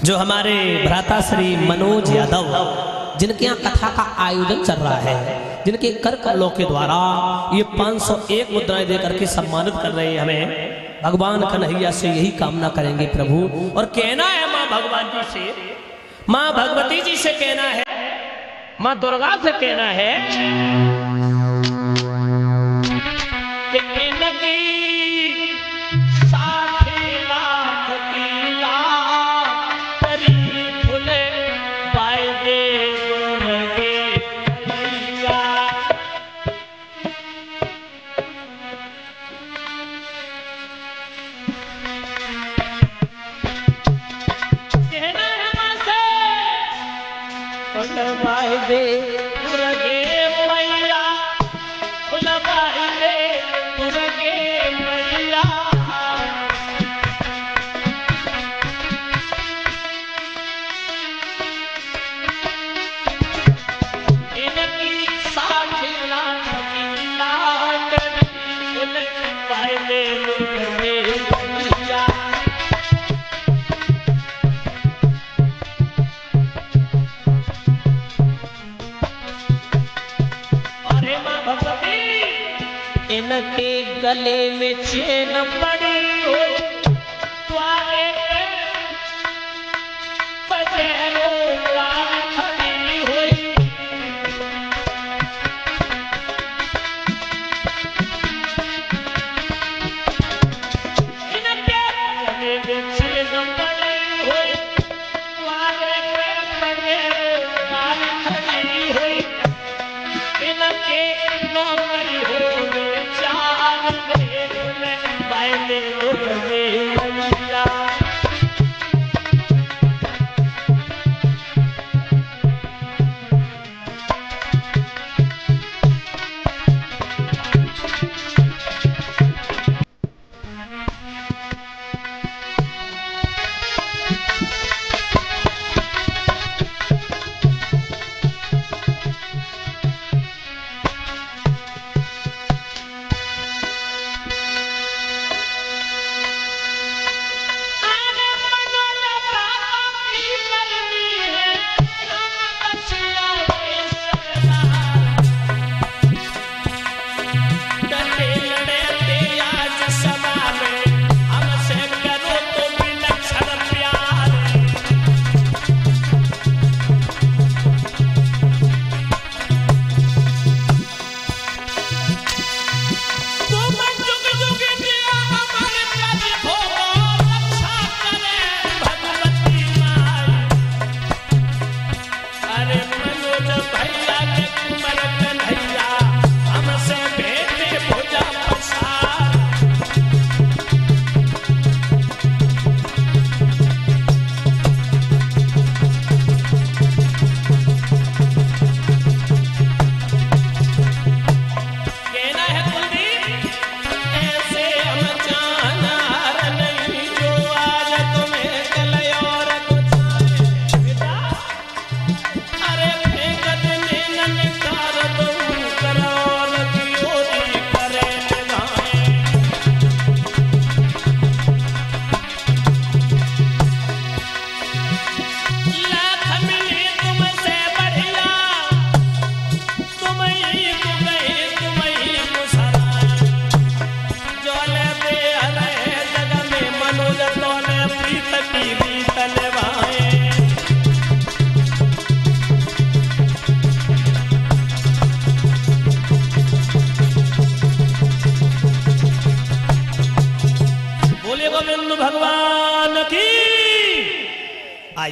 जो हमारे भ्राता श्री मनोज यादव जिनके यहाँ कथा का आयोजन चल रहा है, जिनके कर कमलों के द्वारा ये 501 मुद्राएं देकर के सम्मानित कर रहे हैं हमें। भगवान कन्हैया से यही कामना करेंगे प्रभु, और कहना है माँ भगवान जी से, माँ भगवती जी से कहना है, माँ दुर्गा से कहना है कि इनके गले में चेन पड़ी हो, खड़ी हुई। इनके गले में चेन पड़ी हो, खड़ी हुई। इनके नौकरी हो भगवान की